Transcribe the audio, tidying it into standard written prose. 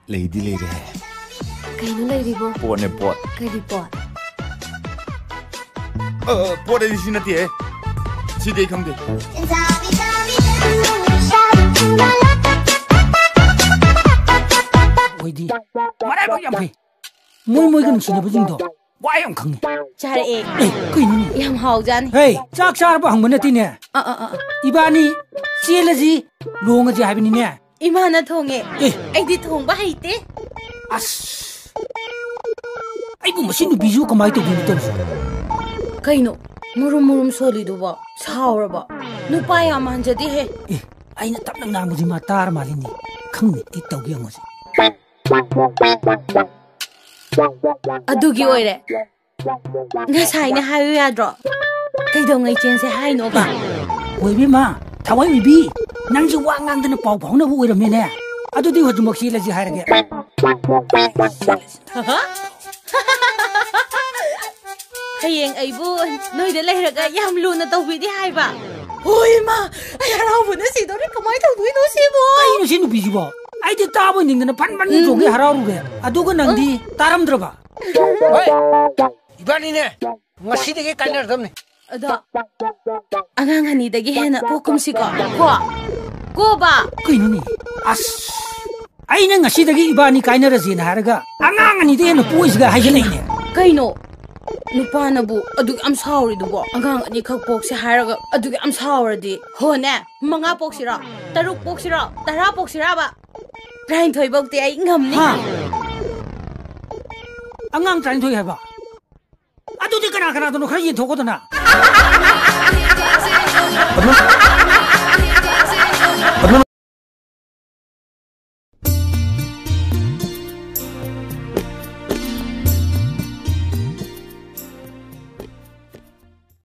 Lady lady. Kaino lady bo? Pot ne pot. Kadi pot. Pot ini sih nanti ya. Si deh kamu deh. Widi, mana kau yang pergi? Moi kan sini berjing tu. Wah yang kang. Cari kau ini. Yang hau jan. Hey, cak apa hang mana tini? Ibani, siapa sih? Luang aja habis ni. Imana thonge. Di thong bah itu. As. Ibu mesin biju kamai tu gini tu. Kaino, murum soli tu ba, sahur ba. Nupai aman jadi he. Aina tak nak nama je matar malini. Kang ni itu dia mesti. Adugi oire. Ngasai na hayu ya dro. Kay dong ay chen se hay no ba. Oi bi ma, thawai bi. Nang ji wa ngang den pau phau na bu oiram ne. Adu di hoju mak si la ji hai rage. Hayeng ay bu, noi de lai raga yam lu na tau bi di hai ba. Oi ma, ay harau bu na si do ri kamai tau dui no si bo. Ai no si nu bi ji bo. Ai di ta bo ning na pan joge harau ru ge. Adu ga nang di taram dra ba. Oi. Ibani ne. Ngasi de ke kainer dam ne. Ada. Angang hani de ge hena pokum si ko. Ko ba. Kaino ni. As. Ai na ngasi de ge ibani kainer ji na haraga. Angang hani de na pois ga hai je nei ne. Kaino. Nupa na bu adug am sorry du bo angang ani khak pok se haraga adug am sorry di ho ne manga pok sira taruk pok sira tara pok sira ba train thoi bok te ai ngam ni angang train thoi ha ba adu di kana do no khari yin thok ko na